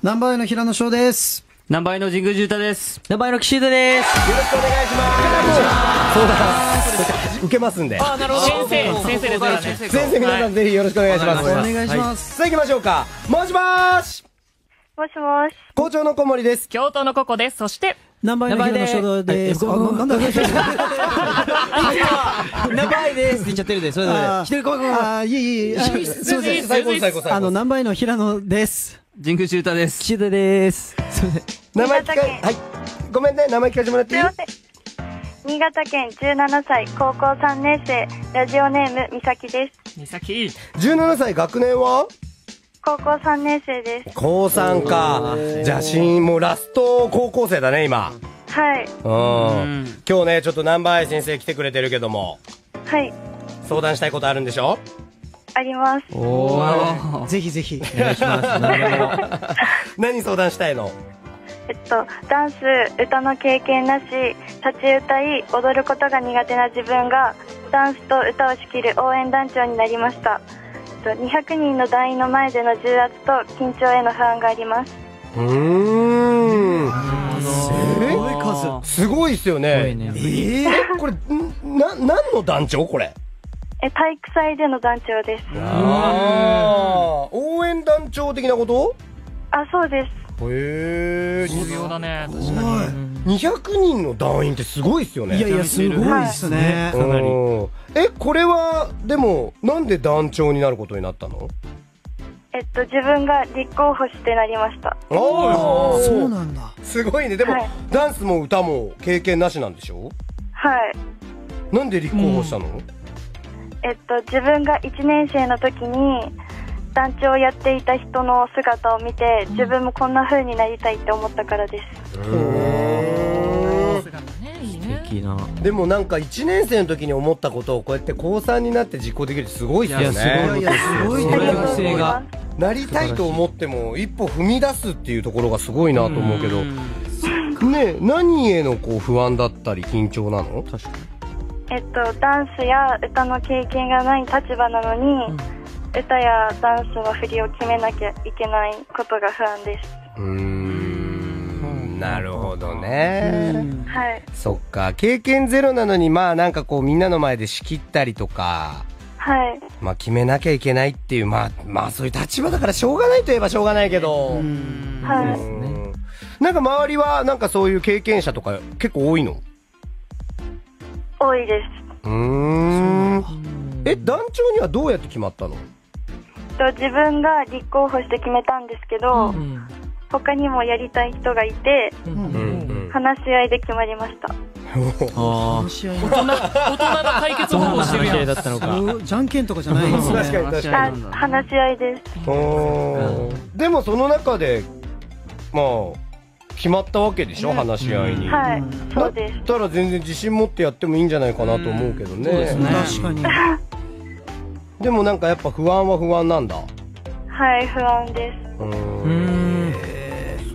ナンバーの平野翔です。 ナンバーの神宮寺太です。 ナンバーの岸田です。 よろしくお願いします。そうだ、受けますんで。 あ、なるほど。先生ですからね。 先生、皆さんぜひよろしくお願いします。 お願いします。 さあ行きましょうか。もしもーし。 もしもし。 校長の小森です。 京都のココです。そして、 ナンバーの平野翔です。なんだナンバーですって言っちゃってるで、それぞれ。一人こう。 いい。 すいません、最後。 ナンバーの平野です。 神宮寺太です。 岸田です。 名前聞か、はい。ごめんね、名前聞かせてもらっていい？ すいません。新潟県17歳、高校3年生、ラジオネーム、みさきです。 みさき。 17歳、学年は？ 高校3年生です。 高3か。じゃあ、もうラスト高校生だね、今。 はい。 今日ね、ちょっとナンバー先生来てくれてるけども。 はい。 相談したいことあるんでしょ？ あります。 ぜひぜひ。 お願いします。 何相談したいの？ ダンス、歌の経験なし、立ち歌い、踊ることが苦手な自分が、ダンスと歌を仕切る応援団長になりました。200人の団員の前での重圧と緊張への不安があります。 すごい数。 すごいっすよね。これ、何の団長これ？ 体育祭での団長です。 応援団長的なこと？ あ、そうです。 へー。重要だね。確かに。200人の団員ってすごいっすよね。 いや、すごいっすね。 かなり。これは、でも、なんで団長になることになったの？ 自分が立候補してなりました。 そうなんだ。 すごいね。でも、ダンスも歌も経験なしなんでしょ？ はい。 なんで立候補したの？ 自分が1年生の時に団長をやっていた人の姿を見て、自分もこんな風になりたいって思ったからです。 素敵な。 でもなんか1年生の時に思ったことをこうやって高3になって実行できるってすごいっすよね。 すごいね。 なりたいと思っても一歩踏み出すっていうところがすごいなと思うけどね。何へのこう不安だったり緊張なの？確かに。 ダンスや歌の経験がない立場なのに、歌やダンスの振りを決めなきゃいけないことが不安です。 なるほどね。 はい。 そっか。経験ゼロなのに、まあなんかこうみんなの前で仕切ったりとか、 はい。 まあ決めなきゃいけないっていう、まあそういう立場だからしょうがないといえばしょうがないけど。 はい。 なんか周りはなんかそういう経験者とか結構多いの？ 多いです。 団長にはどうやって決まったの？ 自分が立候補して決めたんですけど、他にもやりたい人がいて、話し合いで決まりました。 大人の対決方法してるやん。 だったのか。 じゃんけんとかじゃないですね。 確かに。 話し合いです。 でもその中で、まあ、決まったわけでしょ、話し合いに。 はい、そうです。 だったら全然自信持ってやってもいいんじゃないかなと思うけどね。 そうですね。確かに。 でもなんかやっぱ不安は不安なんだ。 はい、不安です。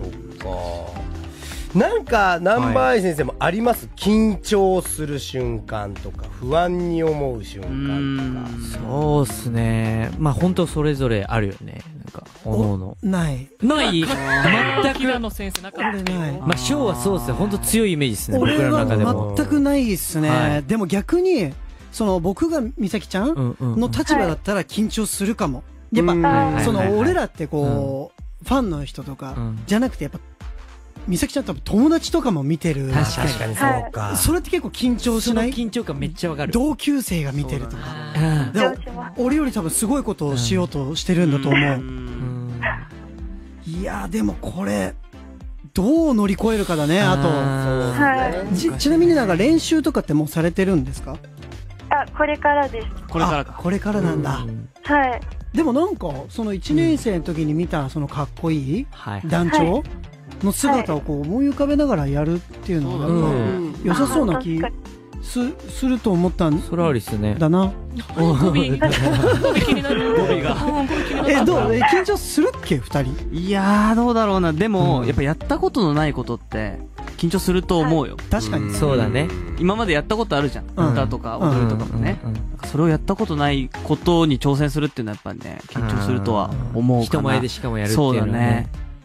そっか。なんかナンバー先生もあります？緊張する瞬間とか不安に思う瞬間とか。 そうっすね。まあ本当それぞれあるよね。なんか思うの。 ない全く。 平野先生なかった。 まあ翔はそうですね。本当強いイメージですね。僕俺らの中でも。 は全くないっすね。でも逆に僕が美咲ちゃんの立場だったら緊張するかも。やっぱ俺らってこうファンの人とかじゃなくてやっぱ美咲ちゃん多分友達とかも見てる。 確かにそうか。 それって結構緊張しない？ 緊張感めっちゃわかる。 同級生が見てるとか。でも俺より多分すごいことをしようとしてるんだと思う。いやでもこれどう乗り越えるかだね。あとちなみになんか練習とかってもうされてるんですか？ これからです。 これからか。 これからなんだ。 はい。 でもなんかその1年生の時に見たそのかっこいい団長の姿をこう思い浮かべながらやるっていうのはなんか良さそうな気すると思ったんそれありっすね。 だな。 語尾気になる。語尾が。 どう緊張するっけ2人？ いやーどうだろうな。でもやっぱやったことのないことって緊張すると思うよ。 確かにそうだね。 今までやったことあるじゃん。歌とか踊りとかもね。それをやったことないことに挑戦するっていうのはやっぱりね緊張するとは思うかな。 人前でしかもやるっていうのはね。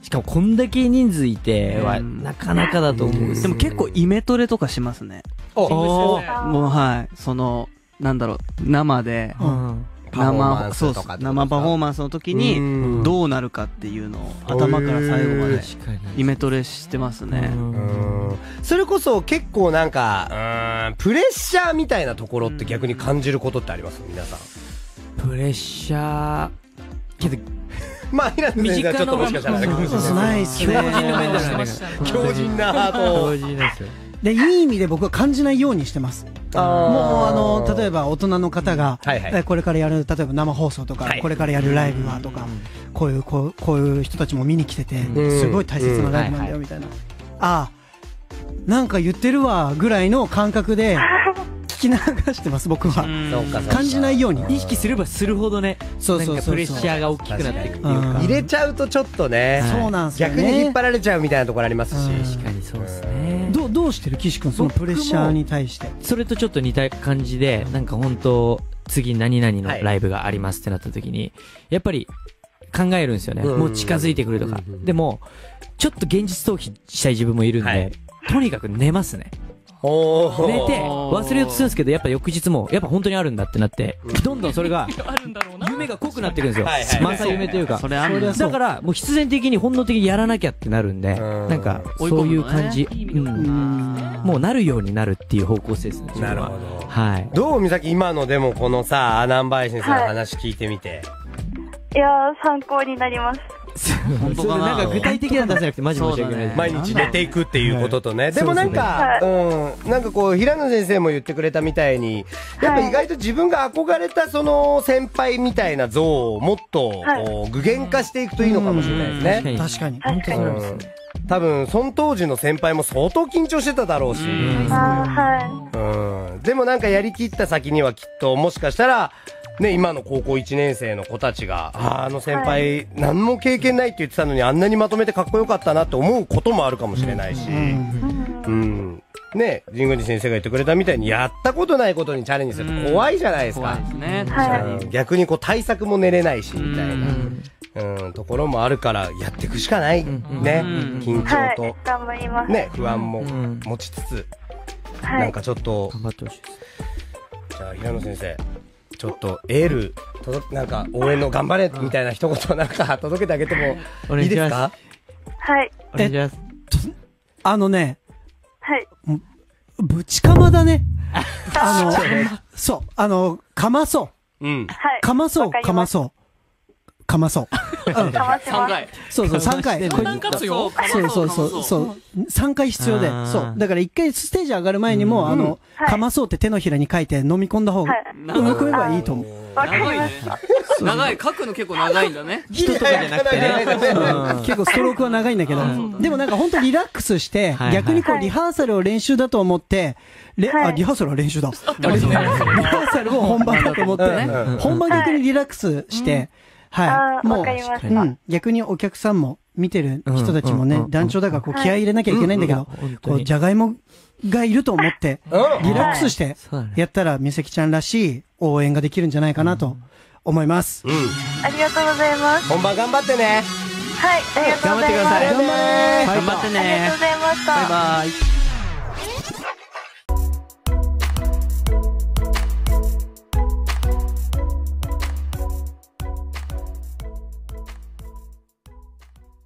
しかもこんだけ人数いてはなかなかだと思う。 でも結構イメトレとかしますね。もうはい、なんだろう、生で、生パフォーマンスの時にどうなるかっていうのを頭から最後までイメトレしてますね。 それこそ結構なんかプレッシャーみたいなところって逆に感じることってあります皆さん？ プレッシャーけどまあ平野先生はちょっともしかしたらないっすね。 強靭なハートをでいい意味で僕は感じないようにしてます。もう例えば大人の方がこれからやる例えば生放送とかこれからやるライブはとかこういう人たちも見に来ててすごい大切なライブなんだよみたいな、あなんか言ってるわぐらいの感覚で聞き流してます僕は。感じないように意識すればするほどね、プレッシャーが大きくなっていくっていうか、 入れちゃうとちょっとね、 そうなんですよね、 逆に引っ張られちゃうみたいなところありますし。 確かにそうですね。 どうしてる岸君そのプレッシャーに対して？ それとちょっと似た感じで、なんか本当次何々のライブがありますってなった時にやっぱり考えるんですよね。もう近づいてくるとか。でもちょっと現実逃避したい自分もいるんで、とにかく寝ますね。寝て忘れようとするんですけど、やっぱ翌日もやっぱ本当にあるんだってなって、どんどんそれが夢が濃くなってくるんですよ。正夢というか。だからもう必然的に本能的にやらなきゃってなるんで、なんかそういう感じ、もうなるようになるっていう方向性ですね。 なるほど。 はい。 どう美咲、今のでもこのさ南林先生の話聞いてみて。 いや参考になります。 本当かな。なんか具体的なんじゃなくてマジ申し訳ない。 毎日寝ていくっていうこととね。でもなんかなんかこう平野先生も言ってくれたみたいに、やっぱ意外と自分が憧れたその先輩みたいな像をもっと具現化していくといいのかもしれないですね。 確かに本当にそうですね。 多分その当時の先輩も相当緊張してただろうし、でもなんかやりきった先にはきっともしかしたらね、今の高校1年生の子たちが、あの先輩、何も経験ないって言ってたのにあんなにまとめてかっこよかったなって思うこともあるかもしれないし、ね、神宮寺先生が言ってくれたみたいにやったことないことにチャレンジすると怖いじゃないですか。逆にこう対策も練れないし、みたいな、ところもあるからやっていくしかない。ね、緊張と、ね、不安も持ちつつ、なんかちょっと、頑張ってほしいです。じゃあ、平野先生。ちょっとエールなんか応援の頑張れみたいな一言なんか届けてあげてもいいですか？ はい。 お願いします。 はい。 ぶちかまだね。そう、かまそう。かまそう。かまそう。 3回。 そうそう、3回。 何活用？ そう。3回必要で。そう。だから1回ステージ上がる前にも、かまそうって手のひらに書いて飲み込んだ方が、込めばいいと思う。 長いね。長い。書くの結構長いんだね。 人とかじゃなくてね。 結構ストロークは長いんだけど。でもなんか本当リラックスして、逆にこうリハーサルを練習だと思って、リハーサルは練習だ。リハーサルを本番だと思って、本番逆にリラックスして、はい。もう、逆にお客さんも見てる人たちもね、団長だからこう気合い入れなきゃいけないんだけど、こう、じゃがいもがいると思って、リラックスしてやったら、美咲ちゃんらしい応援ができるんじゃないかなと思います。 ありがとうございます。 本番頑張ってね。 はい、ありがとうございます。 頑張ってください。 頑張ってね。 ありがとうございました。 バイバイ。